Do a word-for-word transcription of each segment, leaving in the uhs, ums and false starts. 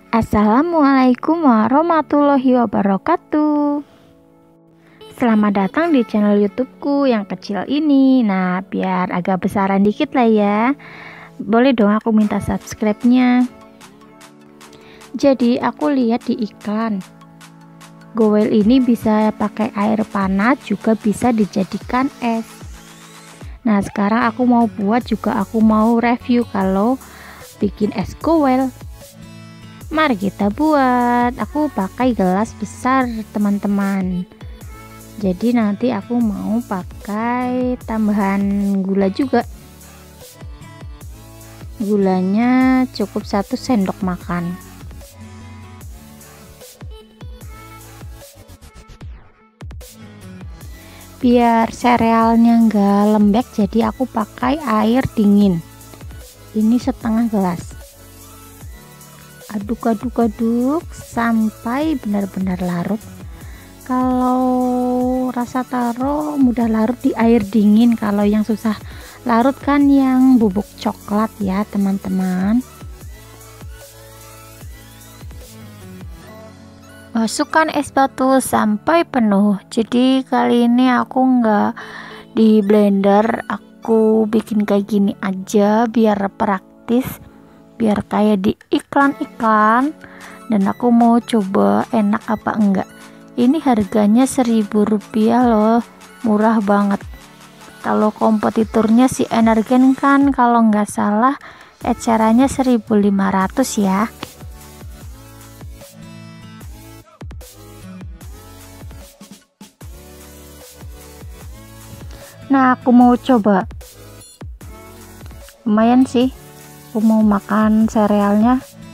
Assalamualaikum warahmatullahi wabarakatuh. Selamat datang di channel YouTubeku yang kecil ini. Nah, biar agak besaran dikit lah ya. Boleh dong aku minta subscribe-nya. Jadi aku lihat di iklan, Goel ini bisa pakai air panas, juga bisa dijadikan es. Nah, sekarang aku mau buat juga aku mau review kalau bikin es Goel. Mari kita buat. Aku pakai gelas besar teman-teman. Jadi nanti aku mau pakai tambahan gula juga. Gulanya cukup satu sendok makan. Biar serealnya enggak lembek, jadi aku pakai air dingin. Ini setengah gelas. Aduk-aduk-aduk sampai benar-benar larut. Kalau rasa taro mudah larut di air dingin, kalau yang susah larut kan yang bubuk coklat ya teman-teman. Masukkan es batu sampai penuh. Jadi kali ini aku nggak di blender, aku bikin kayak gini aja biar praktis, biar kayak di iklan-iklan, dan aku mau coba enak apa enggak. Ini harganya seribu rupiah loh, murah banget. Kalau kompetitornya si Energen kan kalau nggak salah ecerannya seribu lima ratus ya. Nah, aku mau coba, lumayan sih. Aku mau makan serealnya.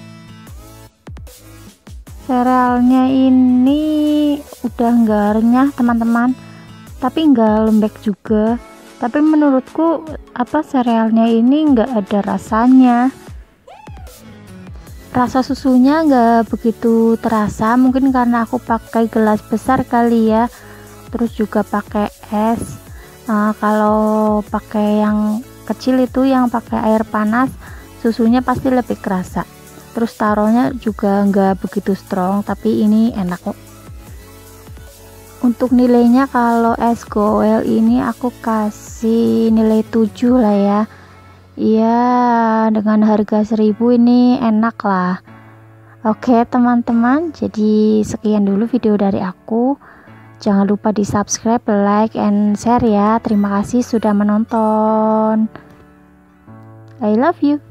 Serealnya ini udah nggak renyah teman-teman, tapi nggak lembek juga. Tapi menurutku apa serealnya ini nggak ada rasanya. Rasa susunya nggak begitu terasa, mungkin karena aku pakai gelas besar kali ya. Terus juga pakai es. Nah, kalau pakai yang kecil itu yang pakai air panas, susunya pasti lebih kerasa. Terus taruhnya juga nggak begitu strong, tapi ini enak kok. Untuk nilainya kalau es Goel ini aku kasih nilai tujuh lah ya. Iya, dengan harga seribu ini enak lah. Oke teman-teman, jadi sekian dulu video dari aku. Jangan lupa di subscribe, like, and share ya. Terima kasih sudah menonton. I love you.